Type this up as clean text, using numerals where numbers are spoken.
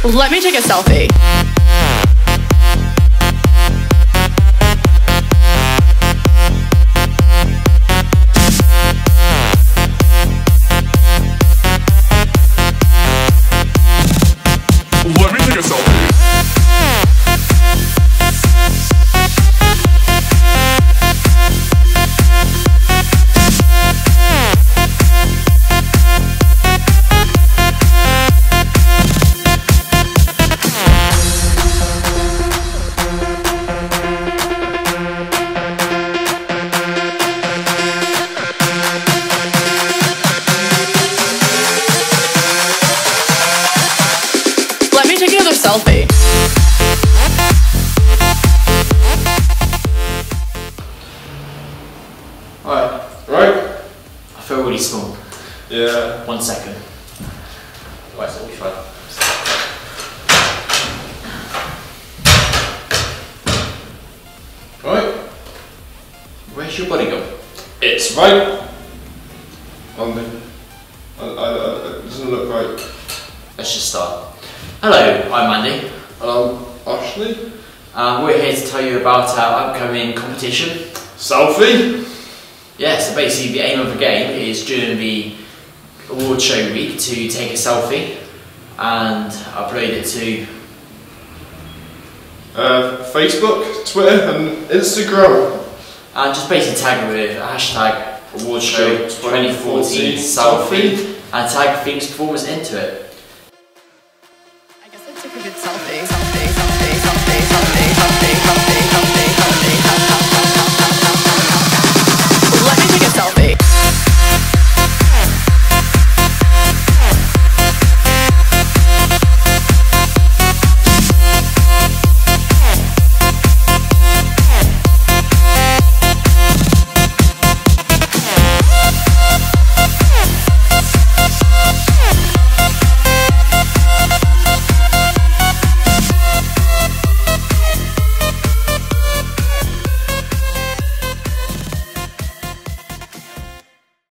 Let me take a selfie. Let me take a selfie. Let me take another selfie. Alright, Right? I feel really small. Yeah. 1 second. Right, so we'll be fine. Right? Where's your body gone? It's right on the. It doesn't look right. Let's just start. Hello, I'm Andy. Ashley? We're here to tell you about our upcoming competition. Selfie? Yeah, so basically the aim of the game is during the award show week to take a selfie and upload it to... Facebook, Twitter, and Instagram. And just basically tag it with hashtag award show 2014 selfie and tag Phoenix Performers into it. I guess I took a good selfie.